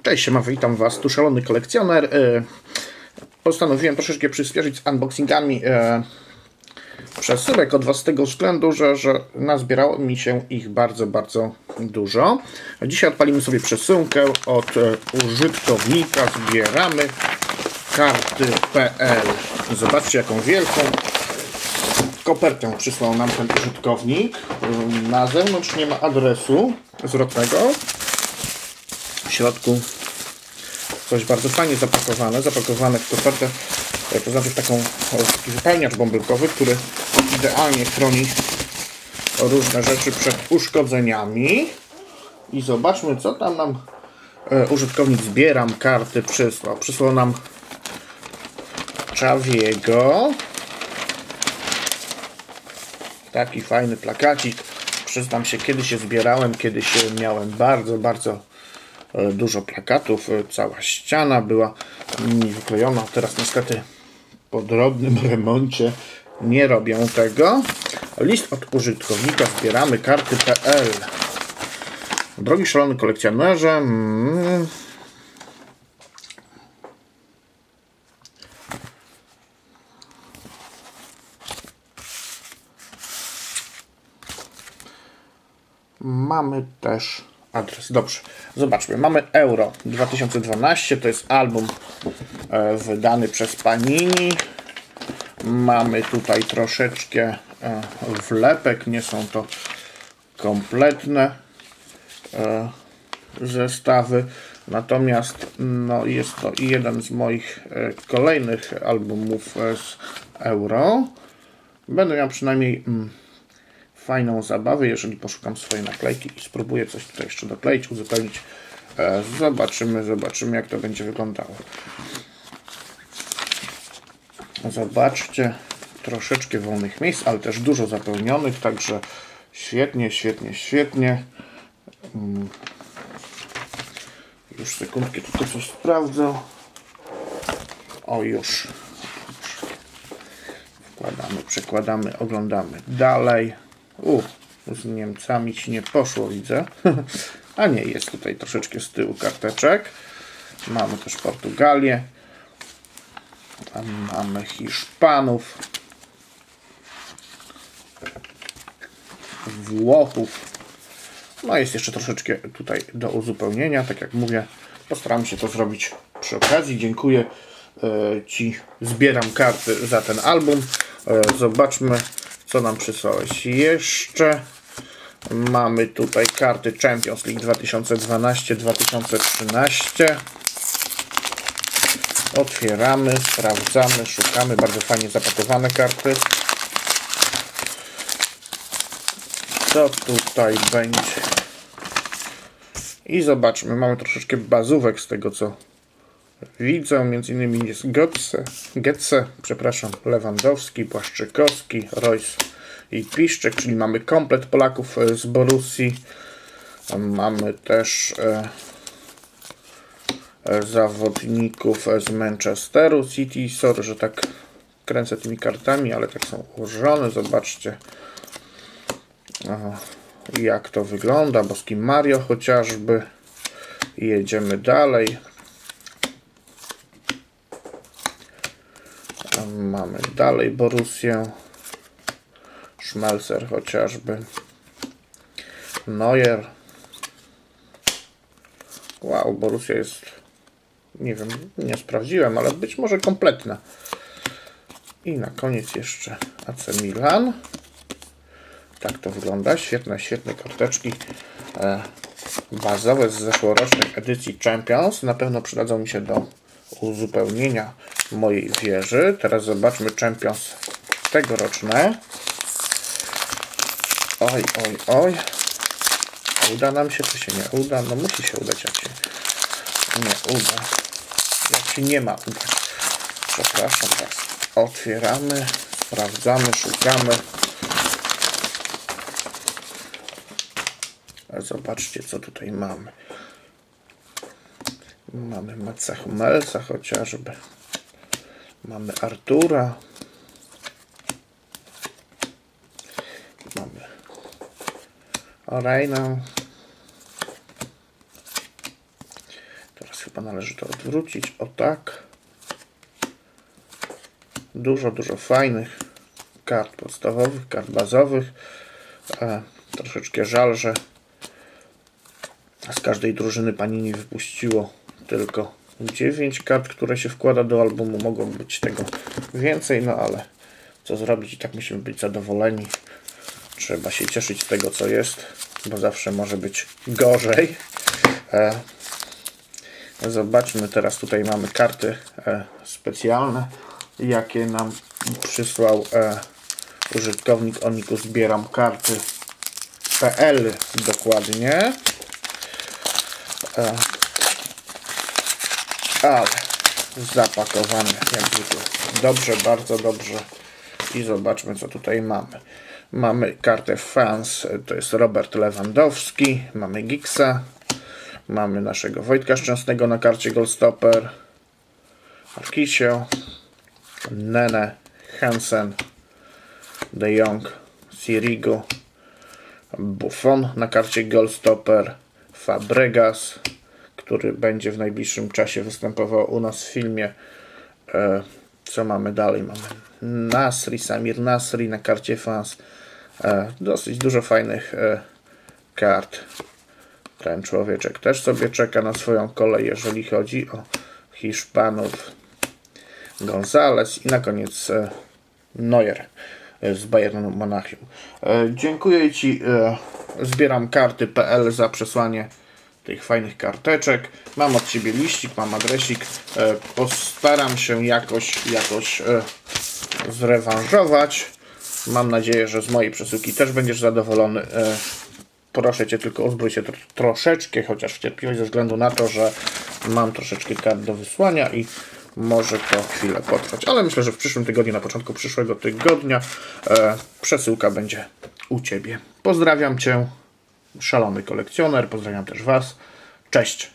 Cześć, witam Was, tu Szalony Kolekcjoner. Postanowiłem troszeczkę przyspieszyć z unboxingami przesyłek od Was z tego względu, że nazbierało mi się ich bardzo dużo. Dzisiaj odpalimy sobie przesyłkę od użytkownika. Zbieramy karty.pl. Zobaczcie, jaką wielką kopertę przysłał nam ten użytkownik. Na zewnątrz nie ma adresu zwrotnego. W środku coś bardzo fajnie zapakowane w kopertę, to znaczy w taki wypełniacz bąbelkowy, który idealnie chroni różne rzeczy przed uszkodzeniami. I zobaczmy, co tam nam użytkownik Zbieram Karty przysłał. Przysłał nam Xaviego. Taki fajny plakacik. Przyznam się, kiedyś się zbierałem, kiedyś miałem bardzo dużo plakatów, cała ściana była mi wyklejona. Teraz niestety po drobnym remoncie nie robię tego. List od użytkownika Zbieramy Karty.pl. Drogi szalony kolekcjonerze, mamy też adres. Dobrze, zobaczmy. Mamy Euro 2012. To jest album wydany przez Panini. Mamy tutaj troszeczkę wlepek. Nie są to kompletne zestawy. Natomiast no, jest to jeden z moich kolejnych albumów z Euro. Będę miał przynajmniej fajną zabawę, jeżeli poszukam swojej naklejki i spróbuję coś tutaj jeszcze dokleić, uzupełnić. Zobaczymy, jak to będzie wyglądało. Zobaczcie, troszeczkę wolnych miejsc, ale też dużo zapełnionych, także świetnie. Już sekundkę, tutaj coś sprawdzę. O, już. Przekładamy, oglądamy dalej. Z Niemcami ci nie poszło, widzę. A nie, jest tutaj troszeczkę z tyłu karteczek. Mamy też Portugalię. Tam mamy Hiszpanów. Włochów. No jest jeszcze troszeczkę tutaj do uzupełnienia. Tak jak mówię, postaram się to zrobić przy okazji. Dziękuję Ci, Zbieram Karty, za ten album. Zobaczmy, co nam przysłałeś jeszcze. Mamy tutaj karty Champions League 2012-2013. Otwieramy, sprawdzamy, szukamy. Bardzo fajnie zapakowane karty. Co tutaj będzie? I zobaczmy, mamy troszeczkę bazówek z tego, co widzę. Między innymi jest Götze, Lewandowski, Błaszczykowski, Royce i Piszczek, czyli mamy komplet Polaków z Borussii. Mamy też zawodników z Manchesteru City. Sorry, że tak kręcę tymi kartami, ale tak są ułożone. Zobaczcie, jak to wygląda. Boski Mario chociażby. Jedziemy dalej. Mamy dalej Borussię. Schmelzer chociażby. Neuer. Wow, Borussia jest, nie wiem, nie sprawdziłem, ale być może kompletna. I na koniec jeszcze AC Milan. Tak to wygląda. Świetne karteczki bazowe z zeszłorocznych edycji Champions. Na pewno przydadzą mi się do uzupełnienia mojej wieży. Teraz zobaczmy Champions tegoroczne. Oj. Uda nam się, czy się nie uda? No musi się udać, jak się nie uda. Jak się nie ma udać. Przepraszam was. Otwieramy, sprawdzamy, szukamy. Zobaczcie, co tutaj mamy. Mamy Matsa Hummelsa chociażby. Mamy Artura. Mamy Orejna. Teraz chyba należy to odwrócić. O tak. Dużo fajnych kart podstawowych, kart bazowych. Troszeczkę żal, że z każdej drużyny Panini wypuściło tylko 9 kart, które się wkłada do albumu. Mogło być tego więcej, no ale co zrobić, i tak musimy być zadowoleni. Trzeba się cieszyć z tego, co jest, bo zawsze może być gorzej. Zobaczmy, teraz tutaj mamy karty specjalne, jakie nam przysłał użytkownik Oniku. Zbieram karty.pl dokładnie. Ale zapakowane jak zwykle dobrze, bardzo dobrze. I zobaczmy, co tutaj mamy. Mamy kartę Fans, to jest Robert Lewandowski. Mamy Giggsa. Mamy naszego Wojtka Szczęsnego na karcie Goldstopper. Arkisio, Nene, Hansen, De Jong, Sirigu, Buffon na karcie Goldstopper, Fabregas, który będzie w najbliższym czasie występował u nas w filmie. Co mamy dalej? Mamy Nasri, Samir Nasri na karcie Fans. Dosyć dużo fajnych kart. Ten człowieczek też sobie czeka na swoją kolej, jeżeli chodzi o Hiszpanów. González i na koniec Neuer z Bayernu Monachium. Dziękuję Ci, zbieram karty.pl za przesłanie tych fajnych karteczek. Mam od Ciebie liścik, mam adresik. Postaram się jakoś zrewanżować. Mam nadzieję, że z mojej przesyłki też będziesz zadowolony. Proszę Cię tylko uzbrój się troszeczkę, chociaż w cierpliwość, ze względu na to, że mam troszeczkę kart do wysłania i może to chwilę potrwać. Ale myślę, że w przyszłym tygodniu, na początku przyszłego tygodnia przesyłka będzie u Ciebie. Pozdrawiam Cię, szalony kolekcjoner. Pozdrawiam też Was. Cześć!